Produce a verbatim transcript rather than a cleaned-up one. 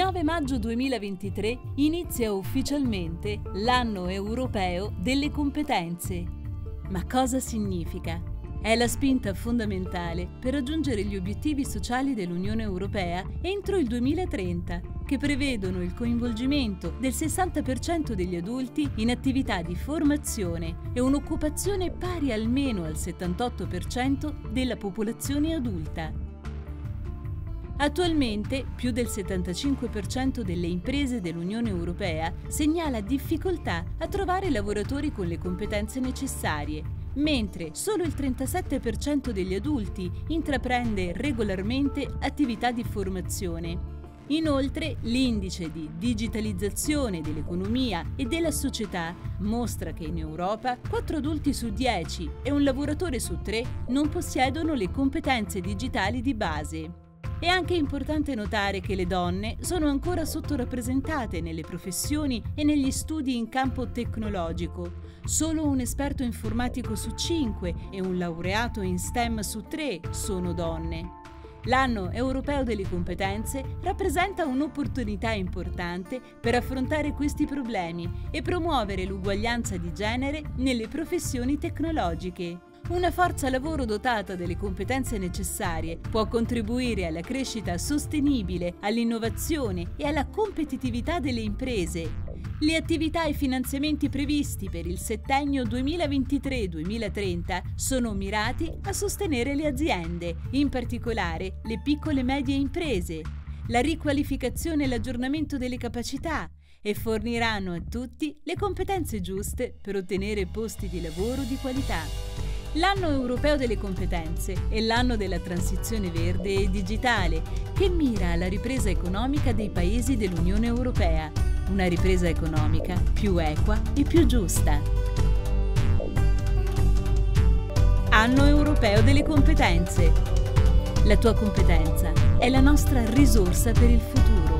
nove maggio duemilaventitré inizia ufficialmente l'Anno Europeo delle Competenze. Ma cosa significa? È la spinta fondamentale per raggiungere gli obiettivi sociali dell'Unione Europea entro il duemilatrenta, che prevedono il coinvolgimento del sessanta per cento degli adulti in attività di formazione e un'occupazione pari almeno al settantotto per cento della popolazione adulta. Attualmente più del settantacinque per cento delle imprese dell'Unione Europea segnala difficoltà a trovare lavoratori con le competenze necessarie, mentre solo il trentasette per cento degli adulti intraprende regolarmente attività di formazione. Inoltre, l'indice di digitalizzazione dell'economia e della società mostra che in Europa quattro adulti su dieci e un lavoratore su tre non possiedono le competenze digitali di base. È anche importante notare che le donne sono ancora sottorappresentate nelle professioni e negli studi in campo tecnologico. Solo un esperto informatico su cinque e un laureato in STEM su tre sono donne. L'Anno Europeo delle Competenze rappresenta un'opportunità importante per affrontare questi problemi e promuovere l'uguaglianza di genere nelle professioni tecnologiche. Una forza lavoro dotata delle competenze necessarie può contribuire alla crescita sostenibile, all'innovazione e alla competitività delle imprese. Le attività e finanziamenti previsti per il settennio duemilaventitré duemilatrenta sono mirati a sostenere le aziende, in particolare le piccole e medie imprese, la riqualificazione e l'aggiornamento delle capacità e forniranno a tutti le competenze giuste per ottenere posti di lavoro di qualità. L'Anno Europeo delle Competenze è l'anno della transizione verde e digitale che mira alla ripresa economica dei paesi dell'Unione Europea, una ripresa economica più equa e più giusta. Anno Europeo delle Competenze. La tua competenza è la nostra risorsa per il futuro.